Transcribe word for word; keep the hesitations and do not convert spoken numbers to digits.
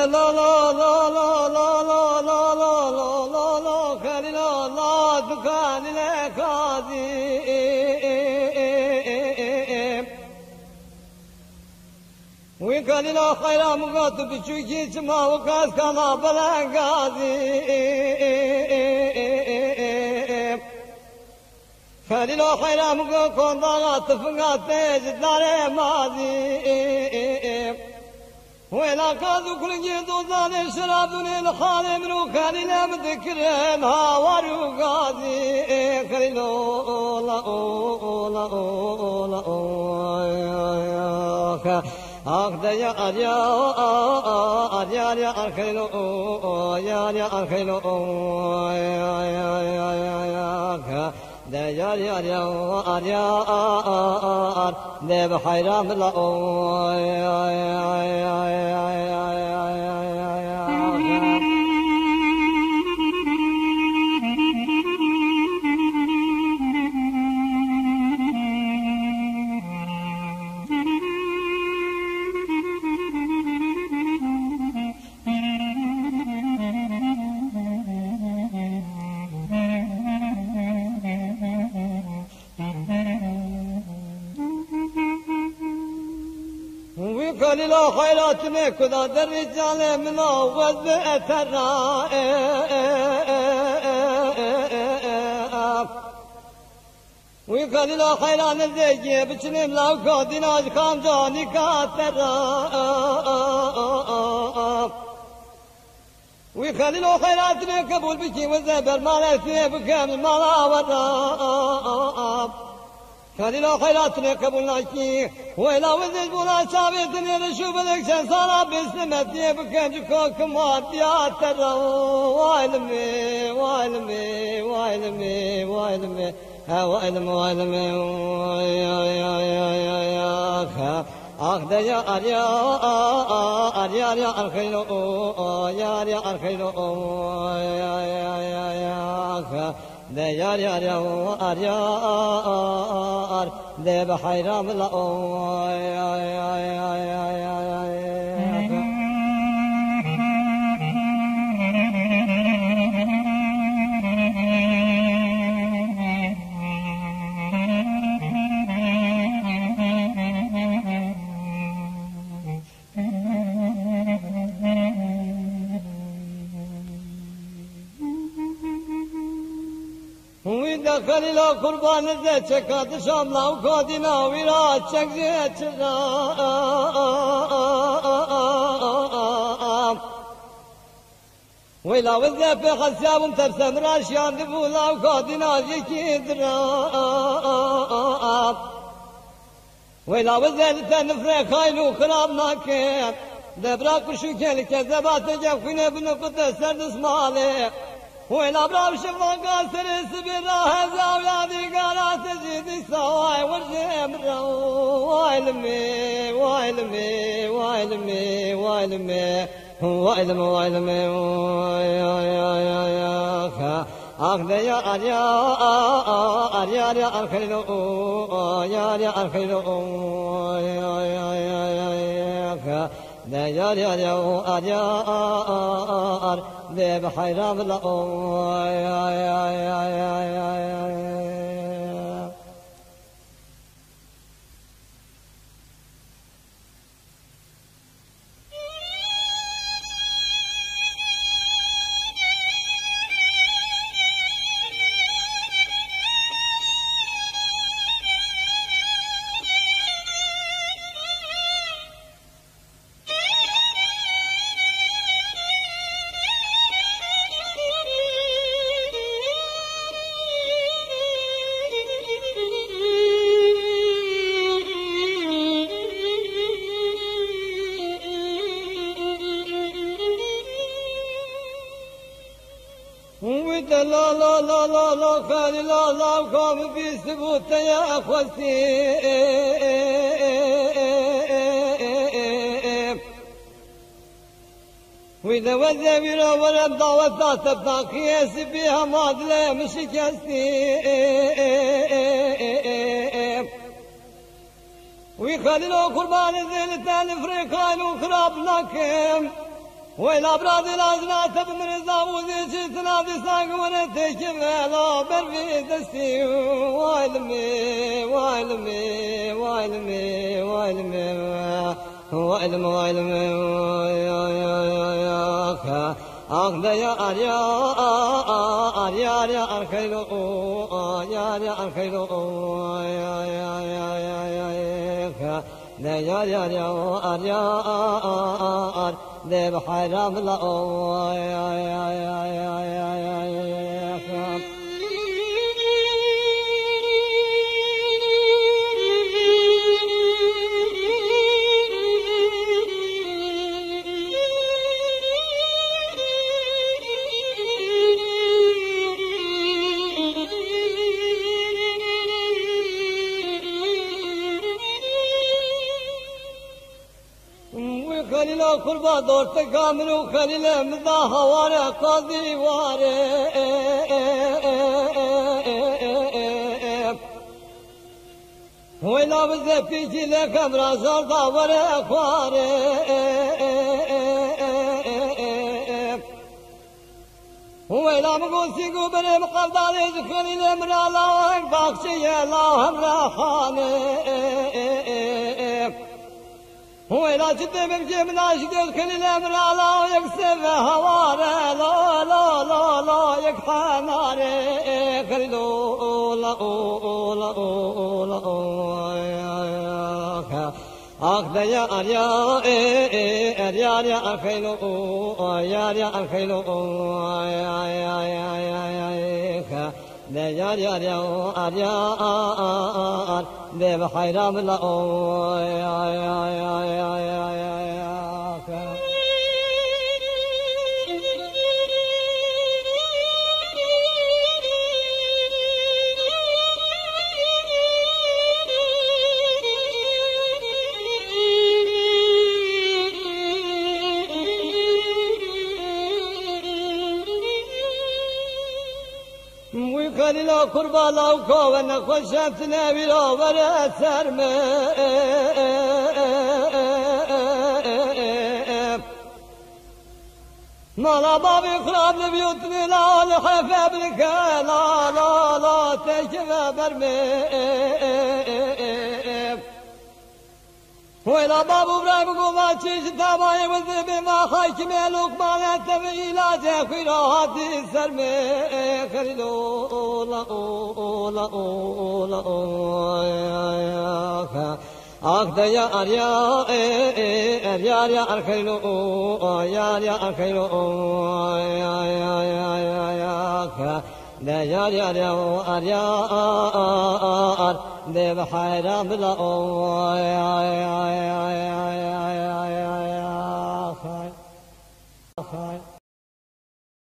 la la la la la la la la la la la khali la la dukan le kazi we khali la khaira mugat bichuki chma wakas kama balagazi khali la khaira mugat konda tfnga tej dare mazi ولا كادو كل جيدو زان شرابون الخالم رو خلينا مذكرين هاورو غادي خليلو لا لا لا اخ يا يا يا يا خليلو يا يا خليلو يا يا يا يا ده يا يا يا يا ده بحيرام لا يا يا يا قال لا خيرات مكذا الرجال من أول أترى وقال لا خيرات الزيجي بسلم لا قادنا كان جاني كاترى وقال لا خيرات مكبول بكي وزبر ما لا بكامل ما لا ورى خلي لا خيراتنا قبولنا كي ولا وزج ولا ثابتني نشوف لك صار بسمتي بكنجكم ما ترى وعلمي وعلمي وعلمي وعلمي وعلمي وعلمي يا يا يا يا يا أخذ يا أريا أريا يا الخير يا يا الخير يا يا يا يا ده يا يا يا يا ار ده بحيرام لا يا يا يا يا يا دخل لا قربان ذات كاد شام لا وكادنا ويرات شجعت ولا وذا في خساب تبسم راشيان دبولا وكادنا يكيدرا ولا وذا تنفر خايلو خرابنا كيف دبراك وشوكل كذبات جفنا بنقطة سردس مالي ولا برام شفا قاسر سبيرا هزا ولادي قالات جيدي سواي والجمرا وعلمي وعلمي وعلمي وعلمي وعلمي وعلمي يا يا يا يا أخذ يا أريا أريا يا الخير يا يا الخير يا يا يا يا ده يا يا يا يا ار ده بحيرام لا يا يا يا يا يا لا لا لا لا لا خالي لا لا قام في ثبوت يا أخوتي وإذا وذبنا ولم دعوة تبقى قياس بها معدلة مشكستي ويخلي له قربان الذين تالف ريقان وخراب لكم ويلا براد الأجنات بمرزا وزيش تنادي ساق ونتك ولا برفي دستي وايلمي وايلمي وايلمي وايلمي وايلمي وايلمي أخذ يا أريا أريا أريا أركيلو يا أريا أركيلو يا يا يا يا يا يا يا يا يا أريا أر ده بحرام لا يا يا يا يا يا يا يا خليل قربا دورت كامل وخليل مضاها وارا قاضي وارا ويلا بزفيجي لك امرازار داورا خوارا ويلا مقوسي قبل مقداري خليل مرالا باقشي الله امراحاني ويلا جدي بمجي من عاشق الخليل امر على يكسر هواره لا لا لا لا يكحناري خليلو لا لا لا اخذ يا اريا اريا يا خيلو يا يا خيلو يا يا يا يا ده يا يا يا يا ده بحيرام لا يا يا يا يا يا يا خليل قربا لو كون خشت نبيلا ولا سرم مالا بابي خراب لبيوتني لا لحفا بلك لا لا لا تشفى برمي ويلا بابو برايم قوما تشيش تابعي وذبي ما خايك ميلوك ما نتبعي لا تخوي راحتي سرمي خليلو لا لا لا أخذ يا أريا أريا يا أرخيلو يا يا أرخيلو يا يا يا يا يا لا يا يا يا أريا ده بحيرام لا يا يا يا يا يا